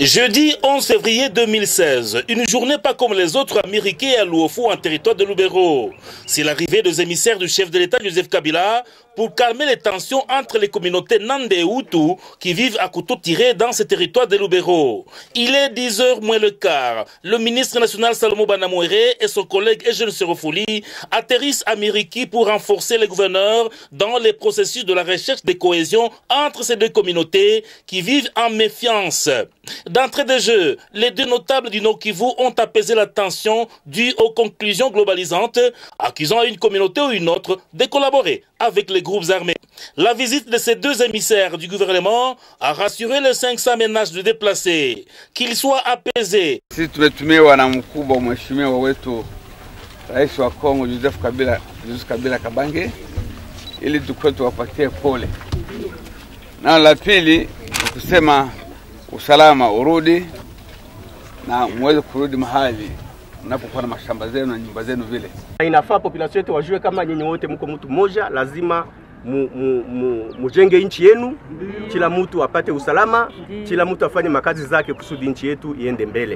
Jeudi 11 février 2016, une journée pas comme les autres américains à Luofu en territoire de Lubero. C'est l'arrivée des émissaires du chef de l'État Joseph Kabila pour calmer les tensions entre les communautés Nande et Hutu qui vivent à couteau tiré dans ce territoire de Lubero. Il est 10h moins le quart. Le ministre national Salomo Banamouéré et son collègue Eugène Serofoli atterrissent à Miriki pour renforcer les gouverneurs dans les processus de la recherche de cohésion entre ces deux communautés qui vivent en méfiance. D'entrée de jeu, les deux notables du Nord Kivu ont apaisé la tension due aux conclusions globalisantes, accusant à une communauté ou une autre de collaborer avec les groupes armés. La visite de ces deux émissaires du gouvernement a rassuré les 500 ménages de déplacés, qu'ils soient apaisés. Sisi tumetumiwa na mkubwa mheshimiwa wetu Rais wa Kongo Joseph Kabila Kabange ili tukue tuwapatie pole. Na la pili kusema usalama urudi na muweze kurudi mahali mnapokuwa na mashamba zenu na nyumba zenu vile. Inafaa population yetu wajue kama nyinyi wote mko mtu mmoja, lazima mujenge nchi yenu, kila mtu apate usalama, kila mtu afanye makazi zake kusudi nchi yetu iende mbele.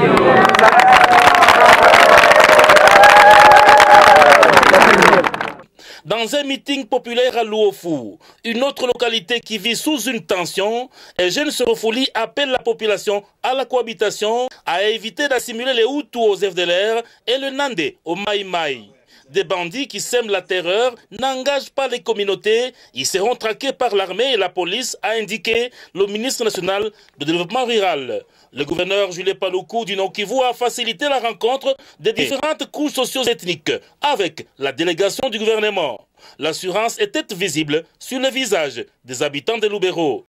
Dans un meeting populaire à Luofu, une autre localité qui vit sous une tension, Eugène Serofoli appelle la population à la cohabitation, à éviter d'assimiler les Hutus aux FDLR et le Nande au Mai Mai. Des bandits qui sèment la terreur n'engagent pas les communautés, ils seront traqués par l'armée et la police, a indiqué le ministre national de développement rural. Le gouverneur Julien Paluku du Nord Kivu a facilité la rencontre des différentes couches socio-ethniques avec la délégation du gouvernement. L'assurance était visible sur le visage des habitants de Lubero.